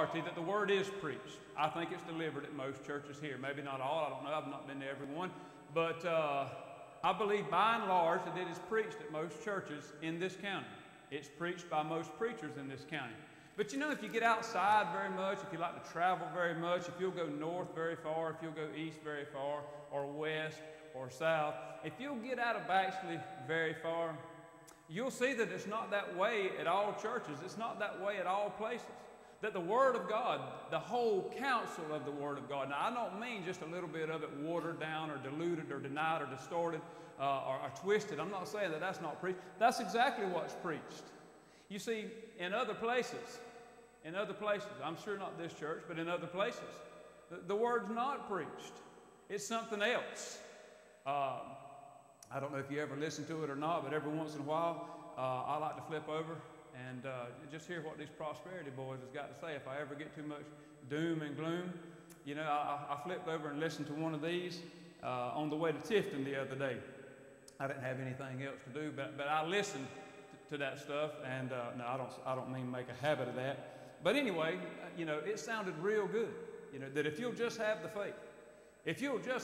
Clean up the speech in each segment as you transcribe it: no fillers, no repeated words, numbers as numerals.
authority that the Word is preached. I think it's delivered at most churches here. Maybe not all, I don't know, I've not been to every one. But I believe by and large that it is preached at most churches in this county. It's preached by most preachers in this county. But you know, if you get outside very much, if you like to travel very much, if you'll go north very far, if you'll go east very far, or west or south, if you'll get out of Baxley very far, you'll see that it's not that way at all churches. It's not that way at all places. That the Word of God, the whole counsel of the Word of God, now I don't mean just a little bit of it watered down or diluted or denied or distorted or twisted. I'm not saying that that's not preached. That's exactly what's preached. You see, in other places, I'm sure not this church, but in other places, the Word's not preached. It's something else. I don't know if you ever listen to it or not, but every once in a while, I like to flip over and just hear what these prosperity boys has got to say. If I ever get too much doom and gloom, you know, I flipped over and listened to one of these on the way to Tifton the other day. I didn't have anything else to do, but I listened to that stuff, and no, I don't mean make a habit of that. But anyway, you know, it sounded real good. You know, that if you'll just have the faith, that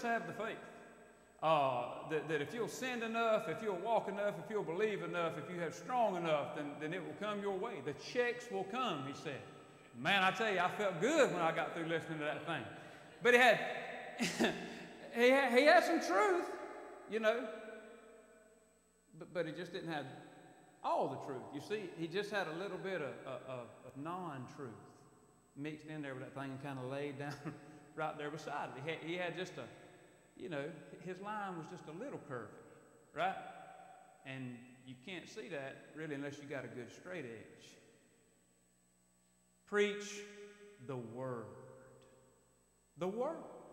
if you'll send enough, if you'll walk enough, if you'll believe enough, if you have strong enough, then it will come your way. The checks will come, he said. Man, I tell you, I felt good when I got through listening to that thing. But he had some truth, you know, but he just didn't have all the truth. You see, he just had a little bit of non-truth mixed in there with that thing and kind of laid down right there beside it. He had just you know, his line was just a little curvy, right? And you can't see that really unless you got a good straight edge. Preach the Word. The Word.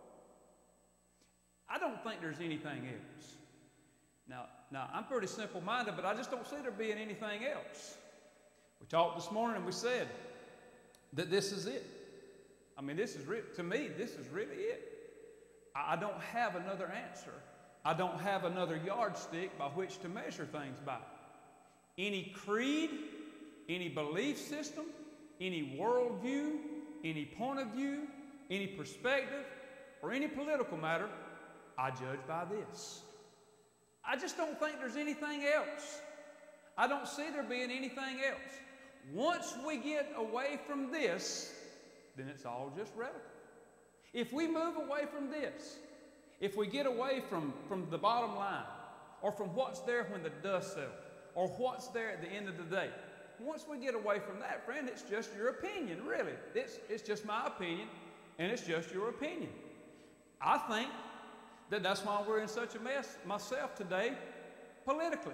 I don't think there's anything else. Now I'm pretty simple-minded, but I just don't see there being anything else. We talked this morning and we said that this is it. I mean, to me, this is really it. I don't have another answer. I don't have another yardstick by which to measure things by. Any creed, any belief system, any worldview, any point of view, any perspective, or any political matter, I judge by this. I just don't think there's anything else. I don't see there being anything else. Once we get away from this, then it's all just relative. If we move away from this, if we get away from the bottom line, or from what's there when the dust settles, or what's there at the end of the day, once we get away from that, friend, it's just your opinion, really. It's just my opinion, and it's just your opinion. I think that that's why we're in such a mess myself today, politically.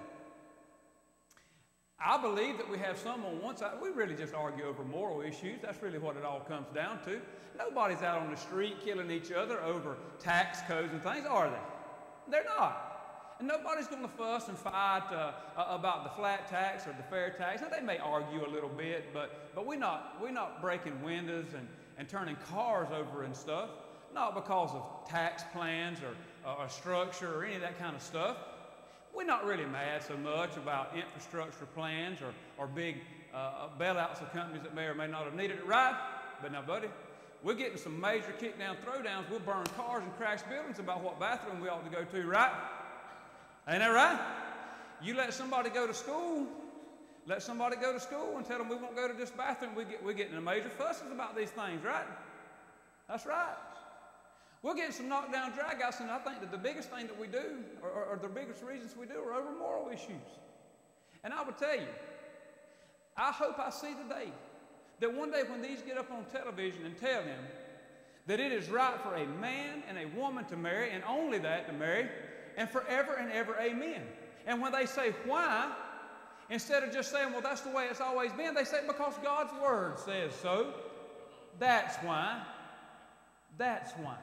I believe that we have some on one side. We really just argue over moral issues. That's really what it all comes down to. Nobody's out on the street killing each other over tax codes and things, are they? They're not. And nobody's going to fuss and fight about the flat tax or the fair tax. Now, they may argue a little bit, but we're not breaking windows and turning cars over and stuff, not because of tax plans or structure or any of that kind of stuff. We're not really mad so much about infrastructure plans or big bailouts of companies that may or may not have needed it, right? But now, buddy, we're getting some major kick-down throwdowns. We'll burn cars and crash buildings about what bathroom we ought to go to, right? Ain't that right? You let somebody go to school and tell them we won't go to this bathroom. We're getting a major fusses about these things, right? That's right. We're getting some knockdown dragouts, and I think that the biggest thing that we do, or the biggest reasons we do, are over moral issues. And I would tell you, I hope I see today that one day when these get up on television and tell them that it is right for a man and a woman to marry, and only that to marry, and forever and ever, amen. And when they say why, instead of just saying, well, that's the way it's always been, they say because God's Word says so. That's why. That's why.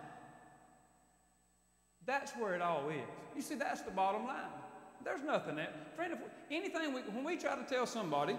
That's where it all is. You see, that's the bottom line. There's nothing there. Friend, when we try to tell somebody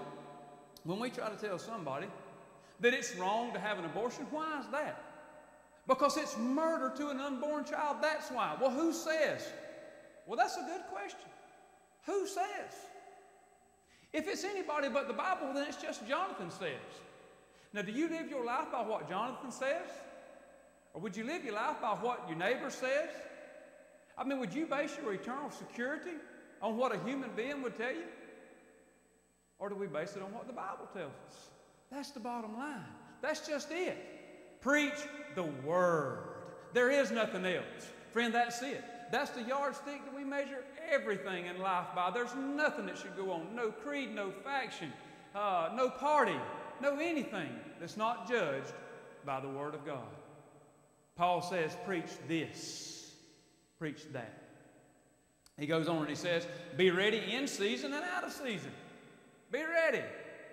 that it's wrong to have an abortion, why is that? Because it's murder to an unborn child, that's why. Well, who says? Well, that's a good question. Who says? If it's anybody but the Bible, then it's just Jonathan says. Now, do you live your life by what Jonathan says? Or would you live your life by what your neighbor says? I mean, would you base your eternal security on what a human being would tell you? Or do we base it on what the Bible tells us? That's the bottom line. That's just it. Preach the Word. There is nothing else. Friend, that's it. That's the yardstick that we measure everything in life by. There's nothing that should go on. No creed, no faction, no party, no anything that's not judged by the Word of God. Paul says, preach this, preach that. He goes on and he says, be ready in season and out of season. Be ready.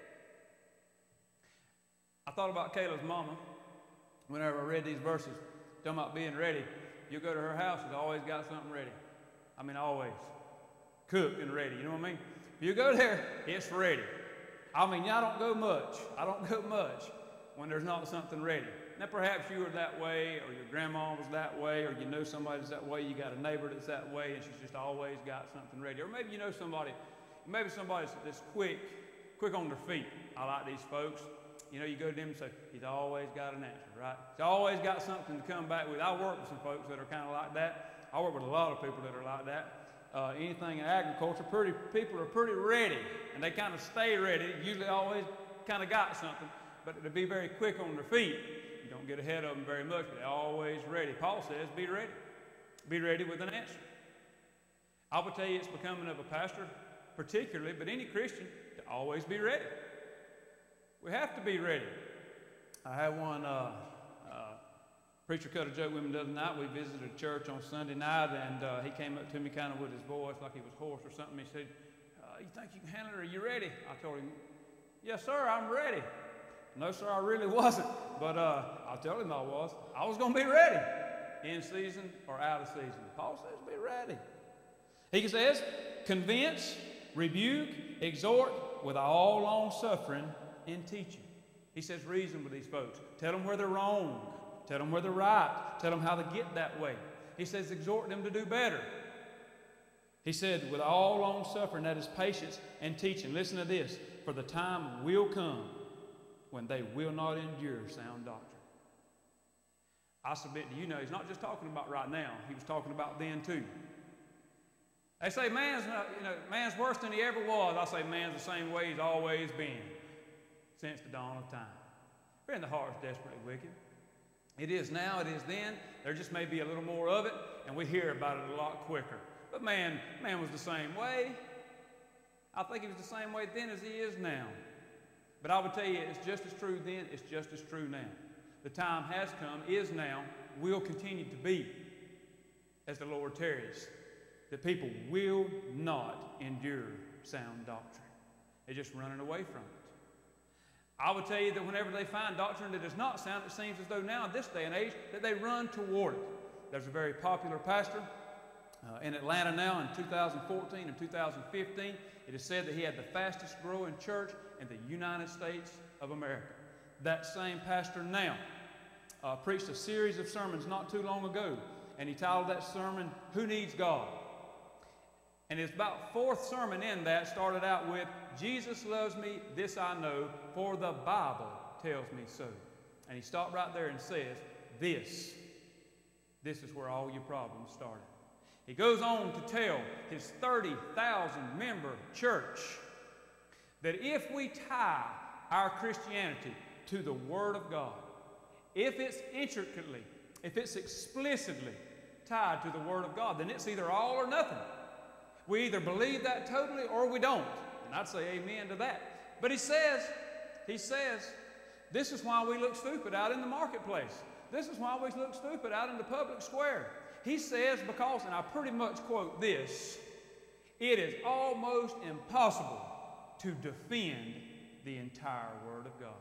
I thought about Kayla's mama whenever I read these verses, talking about being ready. You go to her house, she's always got something ready. I mean, always. Cooked and ready, you know what I mean? If you go there, it's ready. I mean, I don't go much when there's not something ready. Now, perhaps you were that way, or your grandma was that way, or you know somebody that's that way, you got a neighbor that's that way, and she's just always got something ready. Or maybe you know somebody, maybe somebody's that's quick on their feet. I like these folks. You know, you go to them and say, he's always got an answer, right? He's always got something to come back with. I work with some folks that are kind of like that. I work with a lot of people that are like that. Anything in agriculture, people are pretty ready, and they kind of stay ready. Usually always kind of got something, but to be very quick on their feet, you don't get ahead of them very much, but they're always ready. Paul says, be ready. Be ready with an answer. I will tell you, it's becoming of a pastor particularly, but any Christian, to always be ready. We have to be ready. I had one preacher cut a joke with me the other night. We visited a church on Sunday night, and he came up to me kind of with his voice like he was hoarse or something. He said, you think you can handle it? Are you ready? I told him, yes, sir, I'm ready. No, sir, I really wasn't. But I told him I was. I was going to be ready in season or out of season. Paul says be ready. He says, convince, rebuke, exhort with all long suffering in teaching. He says reason with these folks. Tell them where they're wrong. Tell them where they're right. Tell them how to get that way. He says exhort them to do better. He said with all long suffering, that is patience and teaching. Listen to this. For the time will come when they will not endure sound doctrine. I submit to you, he's not just talking about right now. He was talking about then too. They say man's worse than he ever was. I say man's the same way he's always been since the dawn of time. Friend, the heart's desperately wicked. It is now, it is then. There just may be a little more of it, and we hear about it a lot quicker. But man was the same way. I think he was the same way then as he is now. But I would tell you, it's just as true then, it's just as true now. The time has come, is now, will continue to be, as the Lord tarries, that people will not endure sound doctrine. They're just running away from it. I would tell you that whenever they find doctrine that is not sound, it seems as though now in this day and age that they run toward it. There's a very popular pastor in Atlanta now in 2014 and 2015. It is said that he had the fastest growing church in the United States of America. That same pastor now preached a series of sermons not too long ago, and he titled that sermon, Who Needs God? And his about fourth sermon in that started out with, Jesus loves me, this I know, for the Bible tells me so. And he stopped right there and says, this is where all your problems started. He goes on to tell his 30,000 member church that if we tie our Christianity to the Word of God, if it's intricately, if it's explicitly tied to the Word of God, then it's either all or nothing. We either believe that totally or we don't. And I'd say amen to that. But he says, this is why we look stupid out in the marketplace. This is why we look stupid out in the public square. He says because, and I pretty much quote this, it is almost impossible to defend the entire Word of God.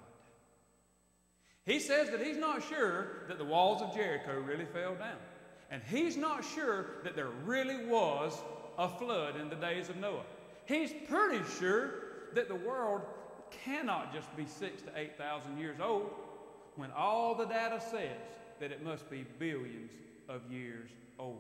He says that he's not sure that the walls of Jericho really fell down. And he's not sure that there really was a flood in the days of Noah. He's pretty sure that the world cannot just be 6,000 to 8,000 years old when all the data says that it must be billions of years old.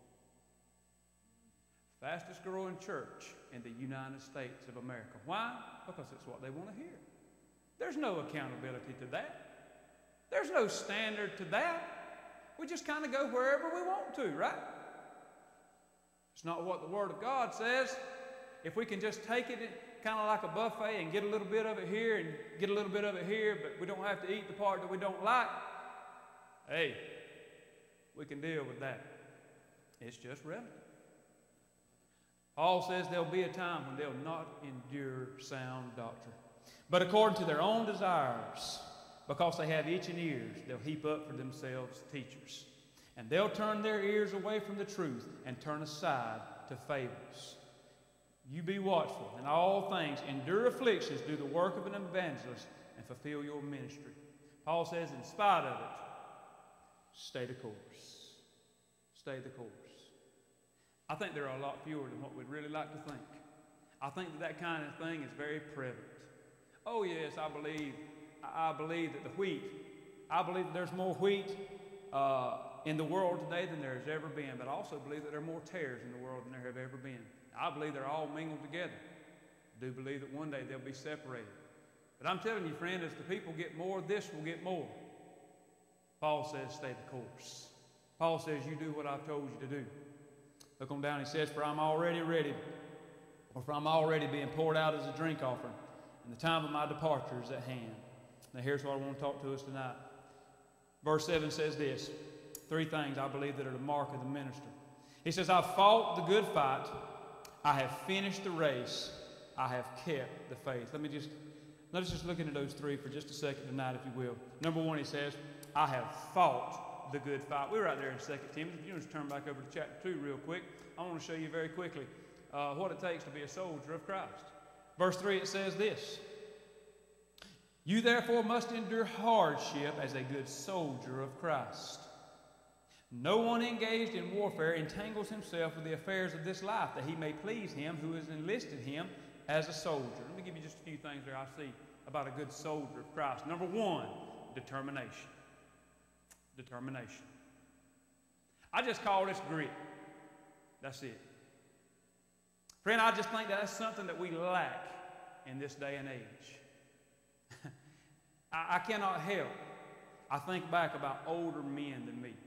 Fastest growing church in the United States of America. Why? Because it's what they want to hear. There's no accountability to that. There's no standard to that. We just kind of go wherever we want to, right? It's not what the Word of God says. If we can just take it kind of like a buffet and get a little bit of it here and get a little bit of it here, but we don't have to eat the part that we don't like, hey, we can deal with that. It's just relative. Paul says there'll be a time when they'll not endure sound doctrine, but according to their own desires, because they have itching ears, they'll heap up for themselves teachers. And they'll turn their ears away from the truth and turn aside to fables. You be watchful in all things, endure afflictions, do the work of an evangelist, and fulfill your ministry. Paul says, in spite of it, stay the course. Stay the course. I think there are a lot fewer than what we'd really like to think. I think that kind of thing is very prevalent. Oh yes, I believe that the wheat, I believe that there's more wheat in the world today than there has ever been, but I also believe that there are more tares in the world than there have ever been. I believe they're all mingled together. I do believe that one day they'll be separated. But I'm telling you, friend, as the people get more, this will get more. Paul says, stay the course. Paul says, you do what I've told you to do. Look on down, he says, for I'm already ready, or for I'm already being poured out as a drink offering, and the time of my departure is at hand. Now here's what I want to talk to us tonight. Verse 7 says this, 3 things I believe that are the mark of the minister. He says, I've fought the good fight, I have finished the race, I have kept the faith. Let's just look into those 3 for just a second tonight, if you will. Number 1, he says, I have fought the good fight. We're right there in 2 Timothy. If you just turn back over to chapter 2 real quick, I want to show you very quickly what it takes to be a soldier of Christ. Verse 3, it says this, you therefore must endure hardship as a good soldier of Christ. No one engaged in warfare entangles himself with the affairs of this life, that he may please him who has enlisted him as a soldier. Let me give you just a few things there I see about a good soldier of Christ. Number 1, determination. Determination. I just call this grit. That's it. Friend, I just think that's something that we lack in this day and age. I cannot help. I think back about older men than me.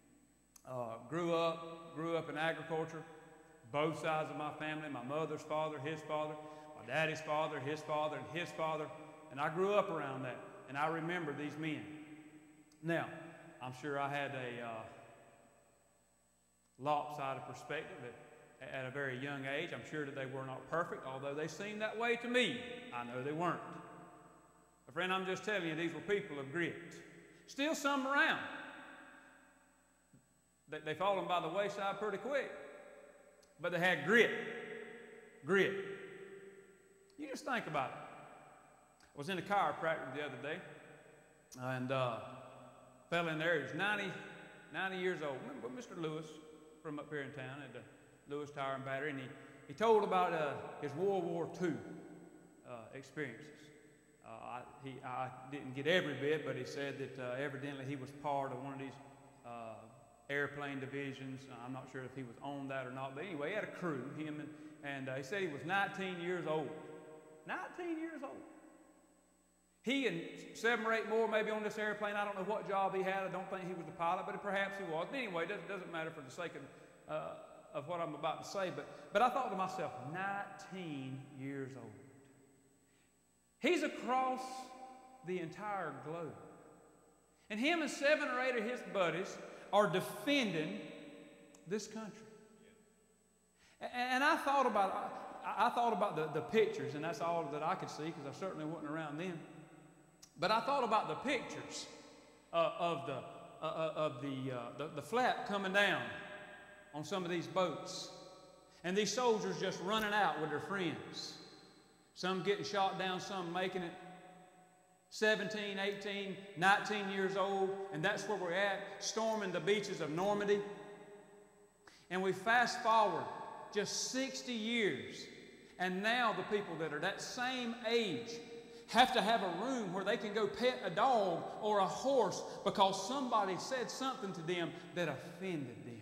Grew up in agriculture, both sides of my family, my mother's father, his father, my daddy's father, his father, and his father, and I grew up around that, and I remember these men. Now, I'm sure I had a lopsided perspective at a very young age. I'm sure that they were not perfect, although they seemed that way to me. I know they weren't. But friend, I'm just telling you, these were people of grit. Still some around. They've fallen by the wayside pretty quick. But they had grit. Grit. You just think about it. I was in a chiropractor the other day, and fell in there. He was 90 years old. Remember Mr. Lewis from up here in town at the Lewis Tire and Battery, and he told about his World War II experiences. I didn't get every bit, but he said that evidently he was part of one of these airplane divisions. I'm not sure if he was on that or not, but anyway, he had a crew, him, and he said he was 19 years old. 19 years old. He and 7 or 8 more maybe on this airplane. I don't know what job he had. I don't think he was the pilot, but perhaps he was. But anyway, it doesn't matter for the sake of what I'm about to say. But I thought to myself, 19 years old. He's across the entire globe. And him and 7 or 8 of his buddies are defending this country. And I thought about the pictures, and that's all that I could see because I certainly wasn't around then. But I thought about the pictures of the flap coming down on some of these boats, and these soldiers just running out with their friends. Some getting shot down, some making it. 17, 18, 19 years old, and that's where we're at, storming the beaches of Normandy. And we fast forward just 60 years, and now the people that are that same age have to have a room where they can go pet a dog or a horse because somebody said something to them that offended them.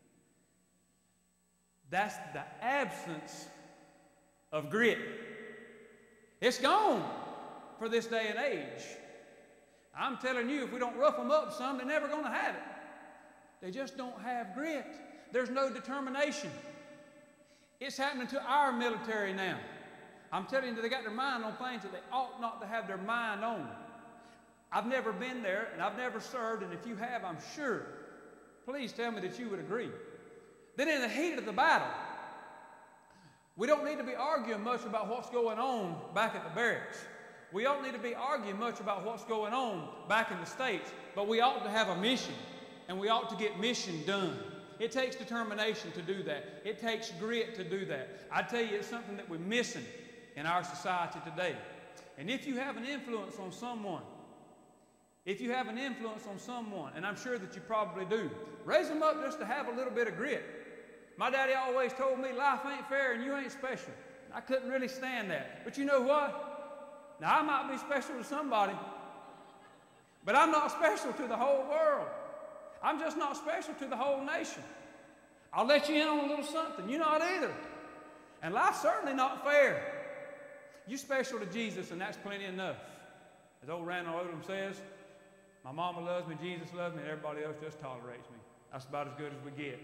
That's the absence of grit. It's gone. for this day and age. I'm telling you, if we don't rough them up some, they're never going to have it. They just don't have grit. There's no determination. It's happening to our military now. I'm telling you, they got their mind on things that they ought not to have their mind on. I've never been there, and I've never served, and if you have, I'm sure, please tell me that you would agree. Then in the heat of the battle, we don't need to be arguing much about what's going on back at the barracks. We don't need to be arguing much about what's going on back in the States, but we ought to have a mission, and we ought to get mission done. It takes determination to do that. It takes grit to do that. I tell you, it's something that we're missing in our society today. And if you have an influence on someone, and I'm sure that you probably do, raise them up just to have a little bit of grit. My daddy always told me life ain't fair and you ain't special. I couldn't really stand that. But you know what? Now I might be special to somebody, but I'm not special to the whole world. I'm just not special to the whole nation. I'll let you in on a little something. You're not either. And life's certainly not fair. You're special to Jesus, and that's plenty enough. As old Randall Odom says, my mama loves me, Jesus loves me, and everybody else just tolerates me. That's about as good as we get.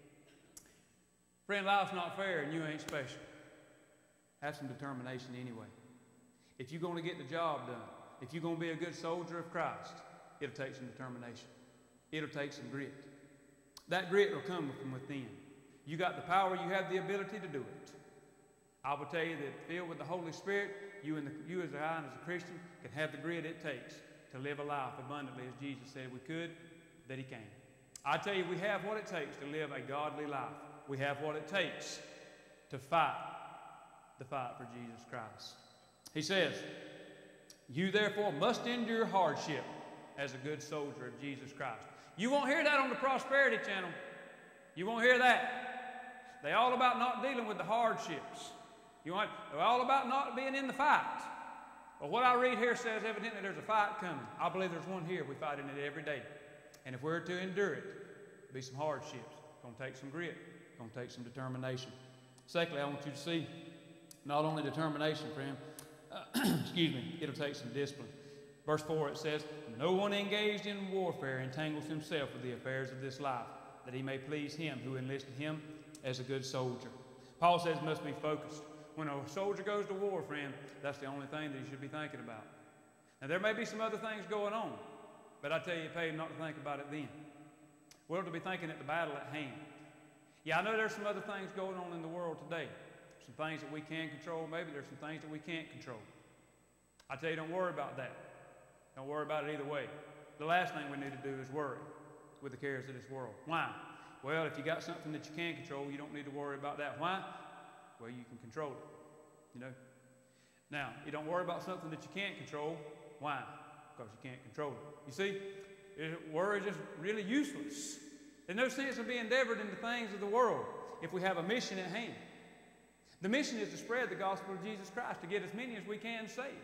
Friend, life's not fair, and you ain't special. Have some determination anyway. If you're going to get the job done, if you're going to be a good soldier of Christ, it'll take some determination. It'll take some grit. That grit will come from within. You got the power, you have the ability to do it. I will tell you that filled with the Holy Spirit, you as a Christian can have the grit it takes to live a life abundantly as Jesus said we could, that He can. I tell you, we have what it takes to live a godly life. We have what it takes to fight the fight for Jesus Christ. He says, you therefore must endure hardship as a good soldier of Jesus Christ. You won't hear that on the Prosperity Channel. You won't hear that. They're all about not dealing with the hardships. They're all about not being in the fight. But what I read here says evidently there's a fight coming. I believe there's one here. We fight in it every day. And if we're to endure it, there'll be some hardships. It's going to take some grit. It's going to take some determination. Secondly, I want you to see not only determination, friend, it'll take some discipline. Verse 4, it says, no one engaged in warfare entangles himself with the affairs of this life, that he may please him who enlisted him as a good soldier. Paul says must be focused. When a soldier goes to war, friend, that's the only thing that you should be thinking about. Now, there may be some other things going on, but I tell you, it pays not to think about it then. We're to be thinking at the battle at hand. Yeah, I know there's some other things going on in the world today. Some things that we can control. Maybe there's some things that we can't control. I tell you, don't worry about that. Don't worry about it either way. The last thing we need to do is worry with the cares of this world. Why? Well, if you got something that you can control, you don't need to worry about that. Why? Well, you can control it, Now, you don't worry about something that you can't control. Why? Because you can't control it. You see, worry is just really useless. There's no sense of being endeavored in the things of the world if we have a mission at hand. The mission is to spread the gospel of Jesus Christ, to get as many as we can saved.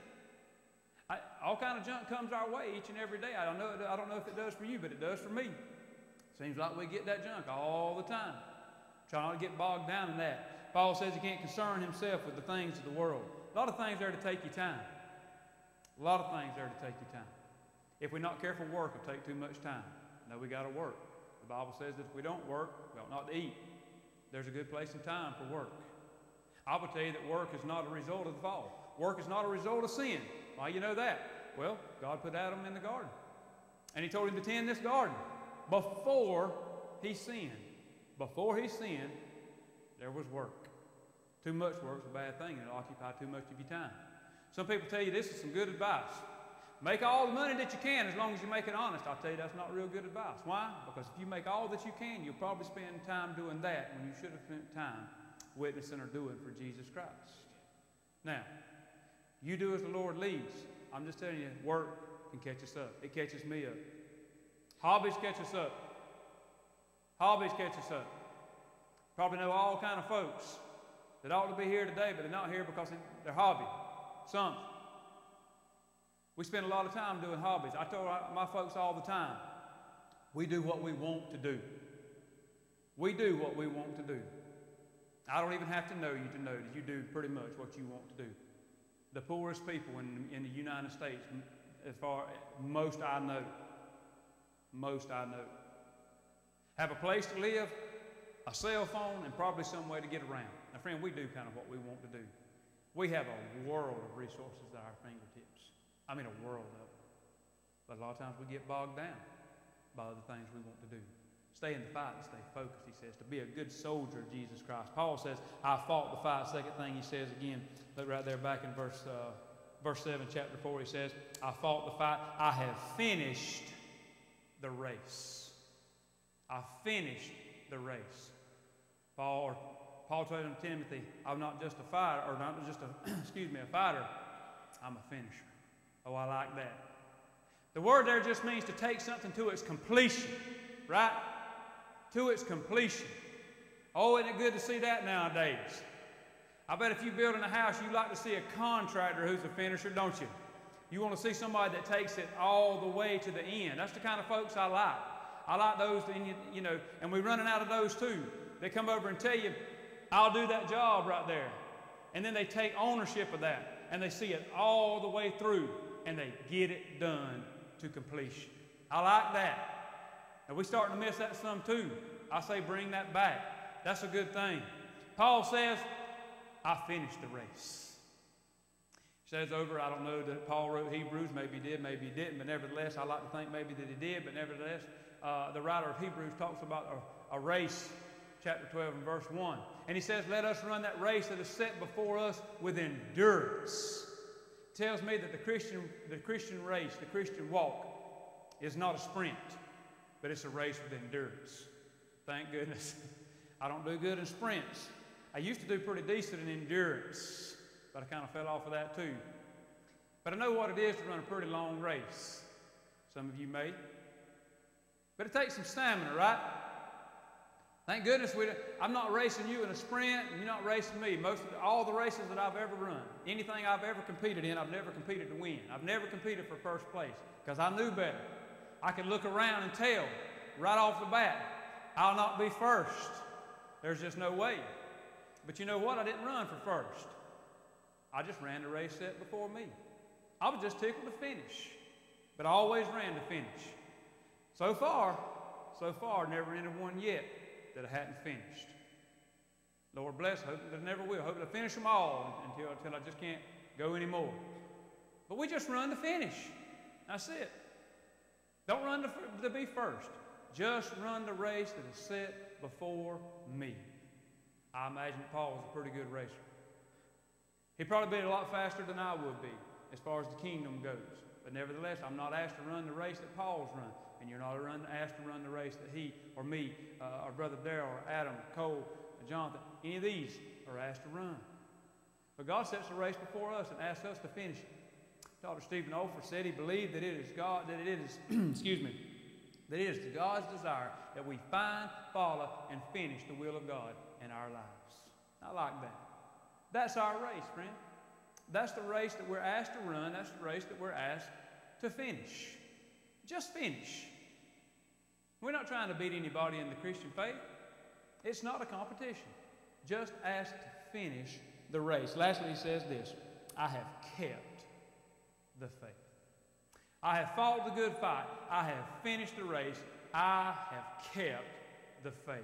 All kind of junk comes our way each and every day. I don't know if it does for you, but it does for me. Seems like we get that junk all the time. Try not to get bogged down in that. Paul says he can't concern himself with the things of the world. A lot of things there to take you time. A lot of things there to take you time. If we're not careful, work will take too much time. No, we got to work. The Bible says that if we don't work, we ought not to eat. There's a good place and time for work. I will tell you that work is not a result of the fall. Work is not a result of sin. Why you know that? Well, God put Adam in the garden. And He told him to tend this garden before he sinned. Before he sinned, there was work. Too much work is a bad thing, and it'll occupy too much of your time. Some people tell you this is some good advice. Make all the money that you can as long as you make it honest. I'll tell you that's not real good advice. Why? Because if you make all that you can, you'll probably spend time doing that when you should have spent time witnessing or doing for Jesus Christ. Now, you do as the Lord leads. I'm just telling you, work can catch us up. It catches me up. Hobbies catch us up. Hobbies catch us up. Probably know all kind of folks that ought to be here today, but they're not here because of their hobby. Some. We spend a lot of time doing hobbies. I told my folks all the time, we do what we want to do. We do what we want to do. I don't even have to know you to know that you do pretty much what you want to do. the poorest people in the United States, as far most I know. Most I know. Have a place to live, a cell phone, and probably some way to get around. Now, friend, we do kind of what we want to do. We have a world of resources at our fingertips. I mean, a world of them. But a lot of times we get bogged down by other things we want to do. Stay in the fight and stay focused, he says, to be a good soldier of Jesus Christ. Paul says, I fought the fight. Second thing he says again, look right there back in verse 7, chapter 4, he says, I fought the fight. I have finished the race. I finished the race. Paul told him, Timothy, I'm not just a fighter, or not just a fighter, I'm a finisher. Oh, I like that. The word there just means to take something to its completion, right? To its completion. Oh, isn't it good to see that nowadays? I bet if you're building a house, you like to see a contractor who's a finisher, don't you? You want to see somebody that takes it all the way to the end. That's the kind of folks I like. I like those, and we're running out of those too. They come over and tell you, I'll do that job right there. And then they take ownership of that, and they see it all the way through, and they get it done to completion. I like that. And we're starting to miss that some too. I say bring that back. That's a good thing. Paul says, I finished the race. He says over, I don't know that Paul wrote Hebrews, maybe he did, maybe he didn't, but nevertheless, I like to think maybe that he did, but nevertheless, the writer of Hebrews talks about a race, chapter 12 and verse 1. And he says, let us run that race that is set before us with endurance. It tells me that the Christian race, the Christian walk, is not a sprint, but it's a race with endurance. Thank goodness. I don't do good in sprints. I used to do pretty decent in endurance, but I kind of fell off of that too. But I know what it is to run a pretty long race. Some of you may. But it takes some stamina, right? Thank goodness I'm not racing you in a sprint, and you're not racing me. All the races that I've ever run, anything I've ever competed in, I've never competed to win. I've never competed for first place because I knew better. I could look around and tell right off the bat, I'll not be first. There's just no way. But you know what? I didn't run for first. I just ran the race set before me. I was just tickled to finish, but I always ran to finish. So far, never entered one yet that I hadn't finished. Lord bless, hope that I never will. Hope that I finish them all until I just can't go anymore. But we just run to finish. That's it. Don't run to be first. Just run the race that is set before me. I imagine Paul was a pretty good racer. He'd probably be a lot faster than I would be as far as the kingdom goes. But nevertheless, I'm not asked to run the race that Paul's run. And you're not asked to run the race that he or me, or Brother Darrell, or Adam, or Cole, or Jonathan, any of these are asked to run. But God sets the race before us and asks us to finish it. Dr. Stephen Olford said he believed that it is that it is God's desire that we find, follow, and finish the will of God in our lives. I like that. That's our race, friend. That's the race that we're asked to run. That's the race that we're asked to finish. Just finish. We're not trying to beat anybody in the Christian faith. It's not a competition. Just ask to finish the race. Lastly, he says this, I have kept the faith. I have fought the good fight. I have finished the race. I have kept the faith.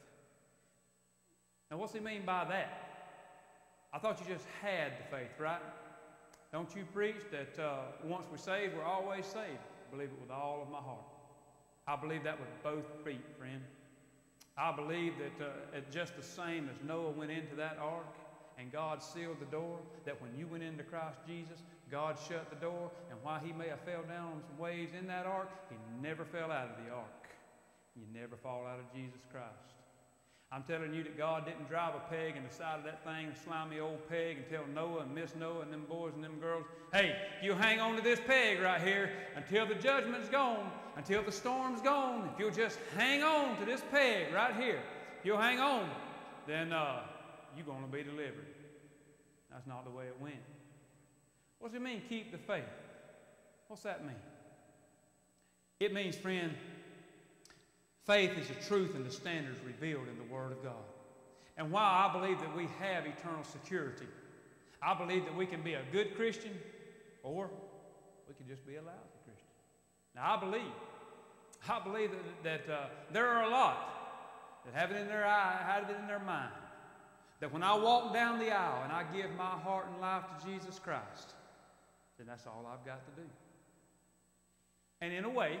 Now, what's he mean by that? I thought you just had the faith, right? Don't you preach that once we're saved, we're always saved? I believe it with all of my heart. I believe that with both feet, friend. I believe that just the same as Noah went into that ark and God sealed the door, that when you went into Christ Jesus, God shut the door, and while he may have fell down on some waves in that ark, he never fell out of the ark. You never fall out of Jesus Christ. I'm telling you that God didn't drive a peg in the side of that thing, a slimy old peg, and tell Noah and Miss Noah and them boys and them girls, hey, you hang on to this peg right here until the judgment's gone, until the storm's gone. If you'll just hang on to this peg right here, if you'll hang on, then you're going to be delivered. That's not the way it went. What does it mean, keep the faith? What's that mean? It means, friend, faith is the truth and the standards revealed in the Word of God. And while I believe that we have eternal security, I believe that we can be a good Christian, or we can just be a lousy Christian. Now, I believe that there are a lot that have it in their eye, have it in their mind, that when I walk down the aisle and I give my heart and life to Jesus Christ, then that's all I've got to do. And in a way,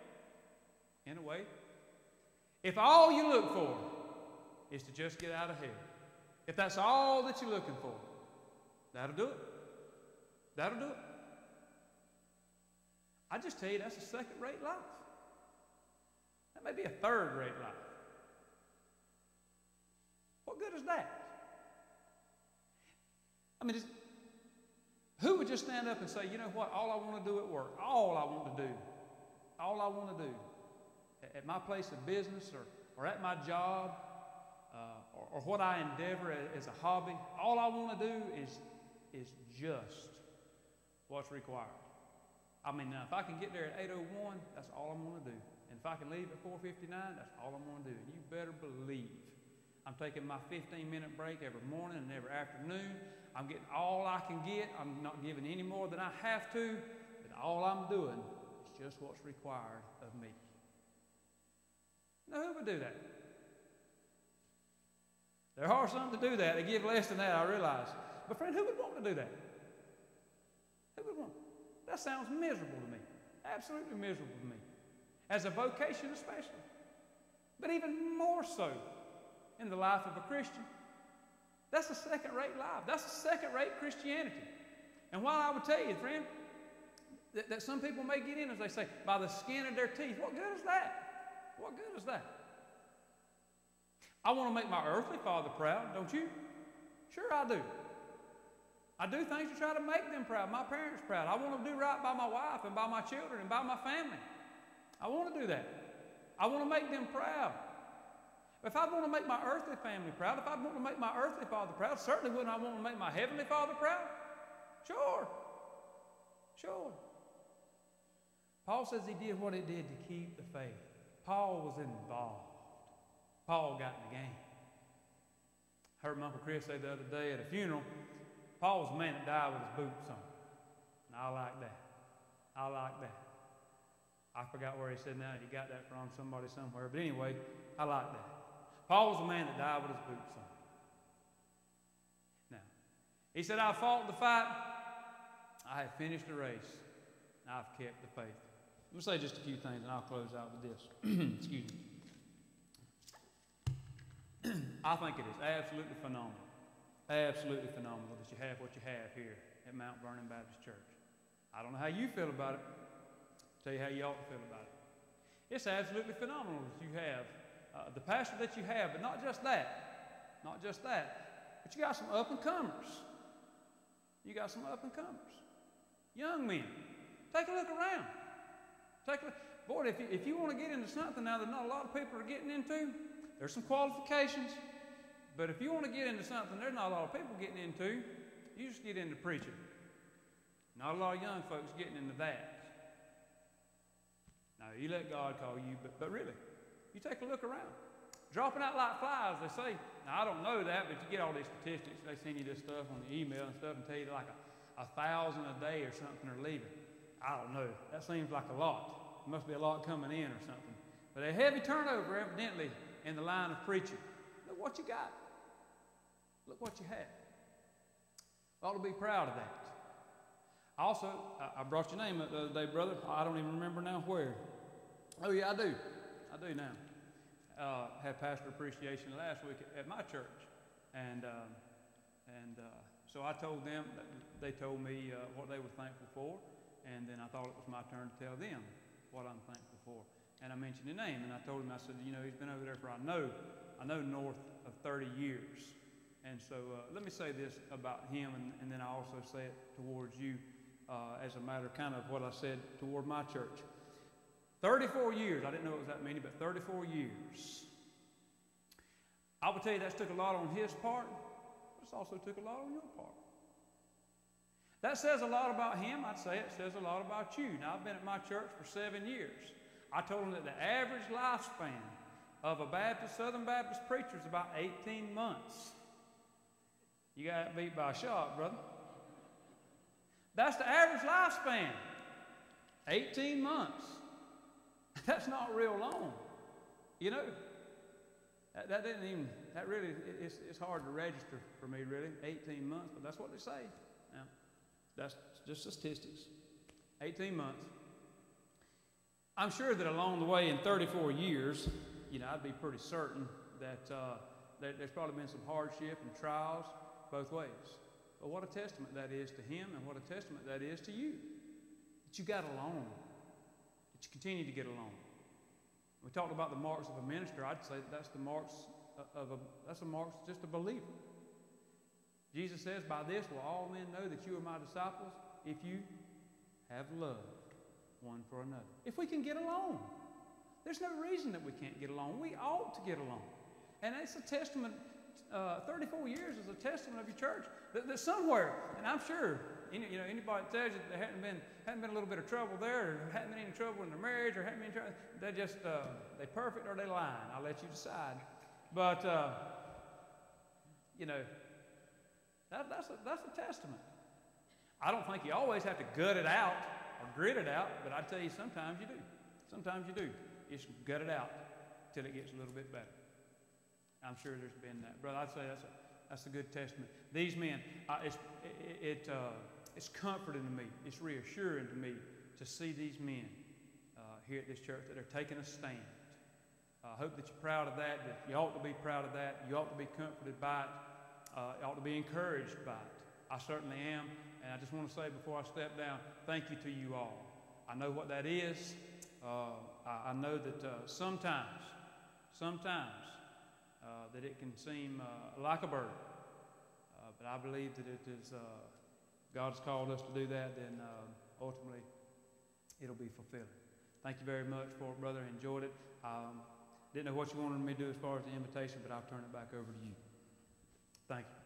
if all you look for is to just get out of hell, if that's all that you're looking for, that'll do it. That'll do it. I just tell you, that's a second-rate life. That may be a third-rate life. What good is that? I mean, who would just stand up and say, you know what, all I want to do at work, all I want to do at my place of business or at my job or what I endeavor as a hobby, all I want to do is just what's required. I mean, now, if I can get there at 8:01, that's all I'm going to do. And if I can leave at 4:59, that's all I'm going to do. And you better believe I'm taking my 15-minute break every morning and every afternoon. I'm getting all I can get. I'm not giving any more than I have to. But all I'm doing is just what's required of me. Now, who would do that? There are some to do that. They give less than that, I realize. But friend, who would want to do that? Who would want? That sounds miserable to me. Absolutely miserable to me. As a vocation especially. But even more so in the life of a Christian. That's a second-rate life. That's a second-rate Christianity. And while I would tell you, friend, that some people may get in, as they say, by the skin of their teeth. What good is that? What good is that? I want to make my earthly father proud, don't you? Sure I do. I do things to try to make them proud, my parents proud. I want to do right by my wife and by my children and by my family. I want to do that. I want to make them proud. If I want to make my earthly family proud, if I want to make my earthly father proud, certainly wouldn't I want to make my heavenly father proud? Sure. Sure. Paul says he did what he did to keep the faith. Paul was involved. Paul got in the game. I heard my Uncle Chris say the other day at a funeral, Paul was a man that died with his boots on. And I like that. I like that. I forgot where he said now. He got that from somebody somewhere. But anyway, I like that. Paul was a man that died with his boots on. Now, he said, I fought the fight. I have finished the race. And I've kept the faith. Let me say just a few things and I'll close out with this. Excuse me. I think it is absolutely phenomenal. Absolutely phenomenal that you have what you have here at Mount Vernon Baptist Church. I don't know how you feel about it. I'll tell you how you ought to feel about it. It's absolutely phenomenal that you have the pastor that you have, but not just that. Not just that. But you got some up-and-comers. You got some up-and-comers. Young men. Take a look around. Take a look. Boy, if you want to get into something now that not a lot of people are getting into, there's some qualifications. But if you want to get into something there's not a lot of people getting into, you just get into preaching. Not a lot of young folks getting into that. Now, you let God call you, but really, you take a look around. Dropping out like flies, they say. Now, I don't know that, but you get all these statistics. They send you this stuff on the email and stuff and tell you like 1,000 a day or something are leaving. I don't know. That seems like a lot. There must be a lot coming in or something. But a heavy turnover, evidently, in the line of preaching. Look what you got. Look what you have. Ought to be proud of that. Also, I brought your name up the other day, brother. I don't even remember now where. Oh, yeah, I do. I do now. Had pastor appreciation last week at my church. And so I told them, they told me what they were thankful for. And then I thought it was my turn to tell them what I'm thankful for. And I mentioned your name. And I told him, I said, you know, he's been over there for, I know north of 30 years. And so let me say this about him, and then I also say it towards you as a matter of kind of what I said toward my church. 34 years, I didn't know it was that many, but 34 years. I would tell you that's took a lot on his part, but it's also took a lot on your part. That says a lot about him. I'd say it says a lot about you. Now, I've been at my church for 7 years. I told him that the average lifespan of a Southern Baptist preacher is about 18 months. You got beat by a shark, brother. That's the average lifespan. 18 months. That's not real long. You know, that really, it's hard to register for me, really. 18 months, but that's what they say. Now, that's just statistics. 18 months. I'm sure that along the way in 34 years, I'd be pretty certain that there's probably been some hardship and trials both ways. But what a testament that is to him, and what a testament that is to you. That you got along. That you continue to get along. We talked about the marks of a minister. I'd say that's the marks that's the marks just a believer. Jesus says, by this will all men know that you are my disciples, if you have love one for another. If we can get along. There's no reason that we can't get along. We ought to get along. And it's a testament, 34 years is a testament of your church. That somewhere, and I'm sure, anybody that tells you there hadn't been a little bit of trouble there, or hadn't been any trouble in their marriage, or hadn't been any trouble, they just, they perfect or they lying. I'll let you decide. But, that's a testament. I don't think you always have to gut it out or grit it out, but I tell you, sometimes you do. Sometimes you do. You just gut it out till it gets a little bit better. I'm sure there's been that. Brother, I'd say that's a good testament. These men, it's comforting to me. It's reassuring to me to see these men here at this church that are taking a stand. I hope that you're proud of that you ought to be proud of that. You ought to be comforted by it. You ought to be encouraged by it. I certainly am. And I just want to say before I step down, thank you to you all. I know what that is. I know that sometimes that it can seem like a burden. But I believe that it is, God's called us to do that, then ultimately it'll be fulfilled. Thank you very much for it, brother. I enjoyed it. Didn't know what you wanted me to do as far as the invitation, but I'll turn it back over to you. Thank you.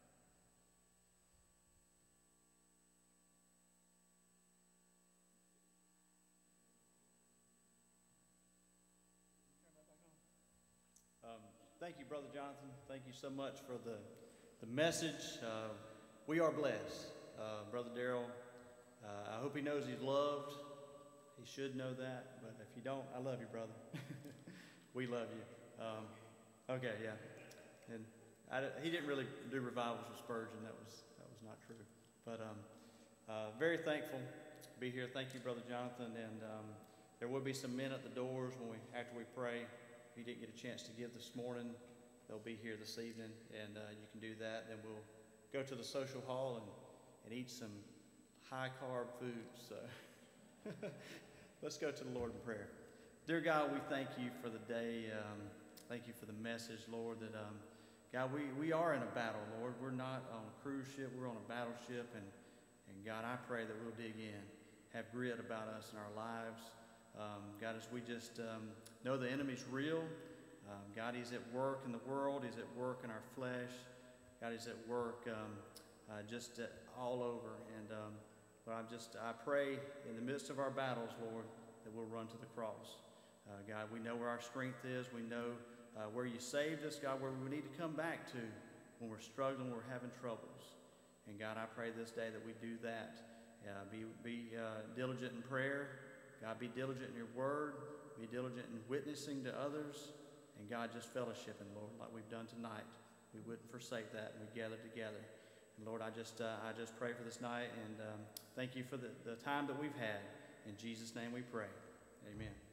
Thank you, Brother Jonathan. Thank you so much for the message. We are blessed. Brother Darrell, I hope he knows he's loved. He should know that, but if you don't, I love you, brother. We love you. Okay, yeah. And he didn't really do revivals with Spurgeon. That was not true. But very thankful to be here. Thank you, Brother Jonathan. And there will be some men at the doors after we pray. If you didn't get a chance to give this morning, they'll be here this evening, and you can do that. Then we'll go to the social hall and eat some high-carb food. So let's go to the Lord in prayer. Dear God, we thank you for the day. Thank you for the message, Lord, that, God, we are in a battle, Lord. We're not on a cruise ship. We're on a battleship, and God, I pray that we'll dig in, have grit about us in our lives. God, as we just know the enemy's real. God, he's at work in the world. He's at work in our flesh. God, he's at work just all over. And Lord, I pray in the midst of our battles, Lord, that we'll run to the cross. God, we know where our strength is. We know where you saved us, God, where we need to come back to when we're struggling, we're having troubles. And God, I pray this day that we do that. Be diligent in prayer. God, be diligent in your word. Be diligent in witnessing to others. And God, just fellowshipping, Lord, like we've done tonight. We wouldn't forsake that, and we gather together. And Lord, I just pray for this night, and thank you for the time that we've had. In Jesus' name we pray. Amen.